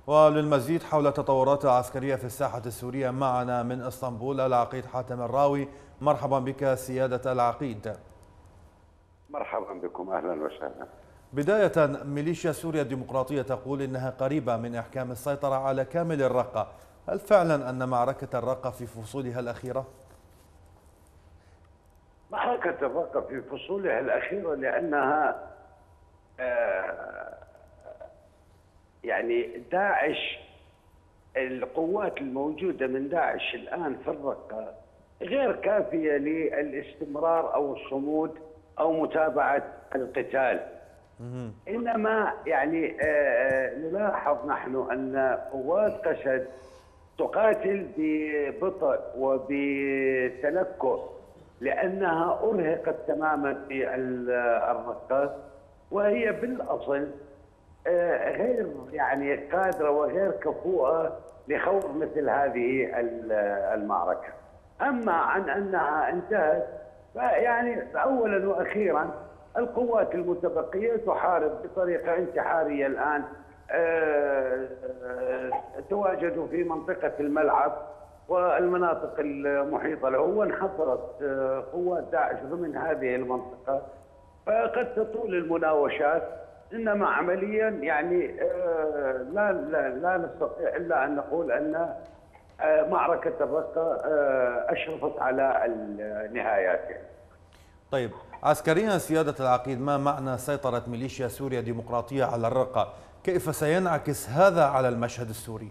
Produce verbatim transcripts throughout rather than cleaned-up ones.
وللمزيد حول التطورات العسكرية في الساحة السورية معنا من اسطنبول العقيد حاتم الراوي. مرحبا بك سيادة العقيد. مرحبا بكم، أهلا وسهلا. بداية، ميليشيا سوريا الديمقراطية تقول إنها قريبة من إحكام السيطرة على كامل الرقة، هل فعلا أن معركة الرقة في فصولها الأخيرة؟ معركة الرقة في فصولها الأخيرة لأنها آه يعني داعش، القوات الموجودة من داعش الآن في الرقة غير كافية للاستمرار أو الصمود أو متابعة القتال. إنما يعني آه نلاحظ نحن أن قوات قسد تقاتل ببطء وبتنكر لأنها أرهقت تماما في الرقة، وهي بالأصل غير يعني قادرة وغير كفؤة لخوض مثل هذه المعركة. أما عن أنها انتهت فيعني أولا وأخيرا القوات المتبقية تحارب بطريقة انتحارية الآن، تواجد في منطقة الملعب والمناطق المحيطة له، وانحصرت قوات داعش ضمن هذه المنطقة، فقد تطول المناوشات. إنما عمليا يعني لا لا لا نستطيع إلا أن نقول أن معركة الرقة أشرفت على النهايات. طيب، عسكريا سيادة العقيد، ما معنى سيطرة ميليشيا سوريا الديمقراطية على الرقة؟ كيف سينعكس هذا على المشهد السوري؟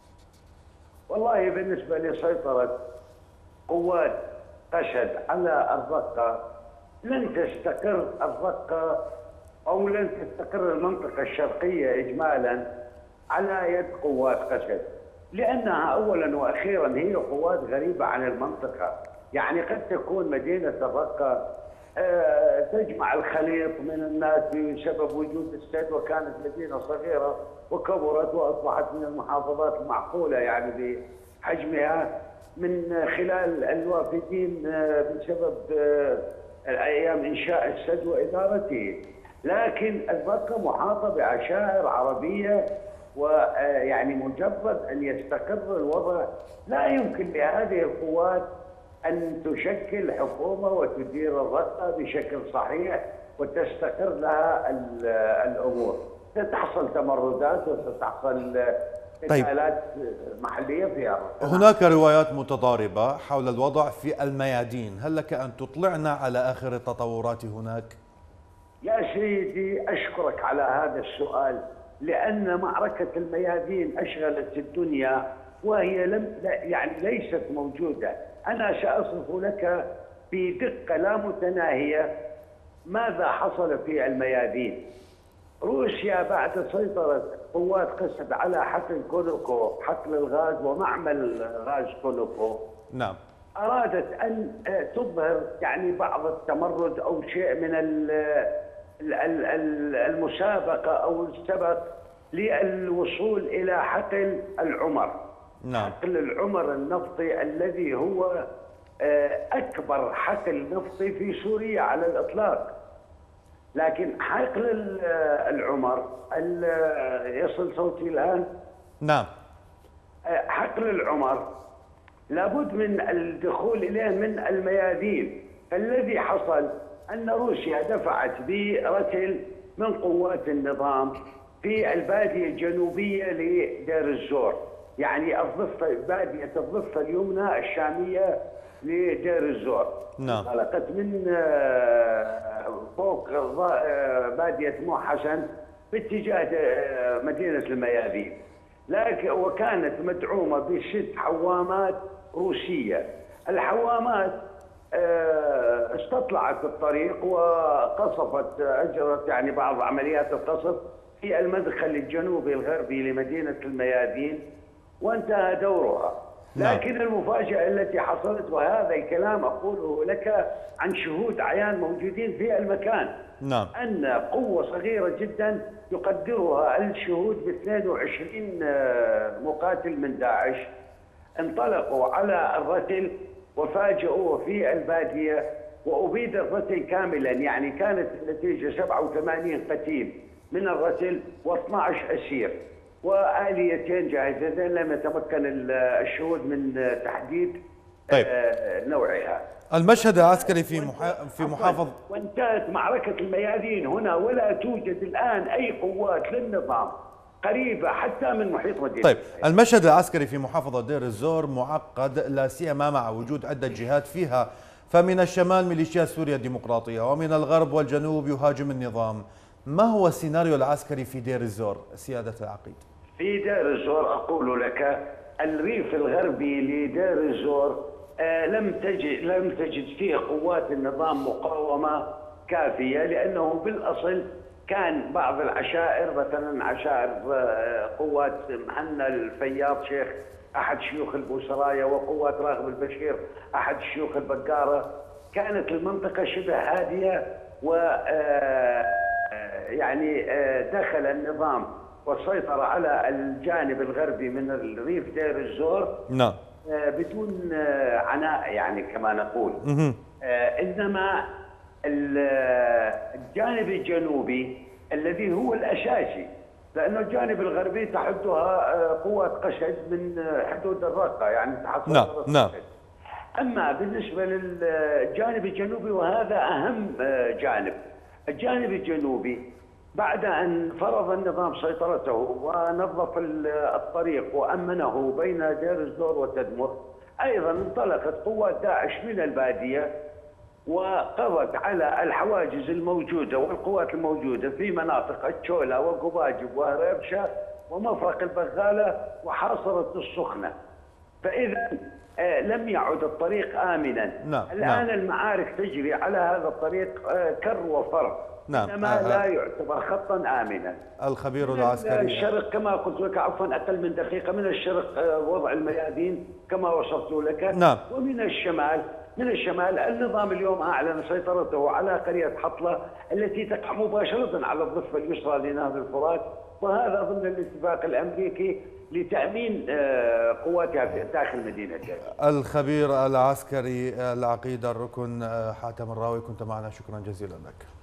والله بالنسبة لسيطرة قوات قسد على الرقة لن تستقر الرقة أو لن تستقر المنطقة الشرقية إجمالا على يد قوات قسد، لأنها أولا وأخيرا هي قوات غريبة عن المنطقة. يعني قد تكون مدينة الرقة تجمع الخليط من الناس بسبب وجود السد، وكانت مدينة صغيرة وكبرت وأصبحت من المحافظات المعقولة يعني بحجمها من خلال الوافدين بسبب أيام إنشاء السد وإدارته. لكن الرقة محاطة بعشائر عربية، ويعني مجرد أن يستقر الوضع لا يمكن لهذه القوات أن تشكل حكومة وتدير الرقة بشكل صحيح وتستقر لها الأمور. ستحصل تمردات وستحصل قتالات محلية فيها. هناك روايات متضاربة حول الوضع في الميادين، هل لك أن تطلعنا على آخر التطورات هناك؟ يا سيدي أشكرك على هذا السؤال، لأن معركة الميادين أشغلت الدنيا وهي لم يعني ليست موجودة. أنا سأصف لك بدقة لا متناهية ماذا حصل في الميادين. روسيا بعد سيطرة قوات قسد على حقل كونوكو، حقل الغاز ومعمل غاز كونوكو، نعم، أرادت أن تظهر يعني بعض التمرد أو شيء من المسابقة أو السبق للوصول إلى حقل العمر. نعم. حقل العمر النفطي الذي هو أكبر حقل نفطي في سوريا على الإطلاق. لكن حقل العمر، يصل صوتي الآن؟ نعم. حقل العمر لابد من الدخول إليه من الميادين. فالذي حصل أن روسيا دفعت برتل من قوات النظام في البادية الجنوبية لدير الزور، يعني الضفة بادية الضفة اليمنى الشامية لدير الزور. نعم. انطلقت من فوق بادية مو حسن باتجاه مدينة الميادين، لكن وكانت مدعومة بست حوامات روسية. الحوامات استطلعت الطريق وقصفت، أجرت يعني بعض عمليات القصف في المدخل الجنوبي الغربي لمدينة الميادين وانتهى دورها. لكن المفاجأة التي حصلت، وهذا الكلام أقوله لك عن شهود عيان موجودين في المكان، نعم، أن قوة صغيرة جدا يقدرها الشهود ب اثنين وعشرين مقاتل من داعش انطلقوا على الرتل وفاجئوه في البادية وأبيد الرتل كاملا. يعني كانت النتيجة سبعة وثمانين قتيل من الرتل واثني عشر أسير، وآليتين جاهزتين لم يتمكن الشهود من تحديد طيب. نوعها. المشهد العسكري في في محافظة، وانتهت معركة الميادين هنا، ولا توجد الآن أي قوات للنظام قريبة حتى من محيط مدينة. طيب، المشهد العسكري في محافظة دير الزور معقد، لا سيما مع وجود عدة جهات فيها، فمن الشمال ميليشيات سوريا الديمقراطية، ومن الغرب والجنوب يهاجم النظام. ما هو السيناريو العسكري في دير الزور سيادة العقيد؟ في دير الزور أقول لك الريف الغربي لدير الزور آه لم تجد لم تجد فيه قوات النظام مقاومة كافية، لأنه بالأصل كان بعض العشائر، مثلا عشائر آه قوات محنا الفياض شيخ أحد شيوخ البوسرايا، وقوات راغب البشير أحد شيوخ البقارة، كانت المنطقة شبه هادية، و يعني دخل النظام والسيطرة على الجانب الغربي من الريف دير الزور نعم بدون عناء يعني كما نقول. إنما الجانب الجنوبي الذي هو الأساسي، لأنه الجانب الغربي تحدها قوات قشد من حدود الرقة، يعني تحت نعم نعم. أما بالنسبة للجانب الجنوبي، وهذا أهم جانب، الجانب الجنوبي بعد أن فرض النظام سيطرته ونظف الطريق وأمنه بين دير الزور وتدمر، أيضا انطلقت قوات داعش من البادية وقضت على الحواجز الموجودة والقوات الموجودة في مناطق التشولا وقباجب وهريبشة ومفرق البغالة وحاصرت السخنة. فإذا لم يعد الطريق آمنا. نعم. الآن نعم. المعارك تجري على هذا الطريق كر وفر. نعم. إنما لا يعتبر خطا آمنا. الخبير العسكري الشرق كما قلت لك عفوا أقل من دقيقة، من الشرق وضع الميادين كما وصفت لك. نعم. ومن الشمال من الشمال النظام اليوم أعلن سيطرته على قرية حطلة التي تقع مباشرة على الضفة اليسرى لنهر الفرات، وهذا ضمن الاتفاق الأمريكي لتأمين قواتها داخل مدينة جازة. الخبير العسكري العقيد الركن حاتم الراوي، كنت معنا، شكرا جزيلا لك.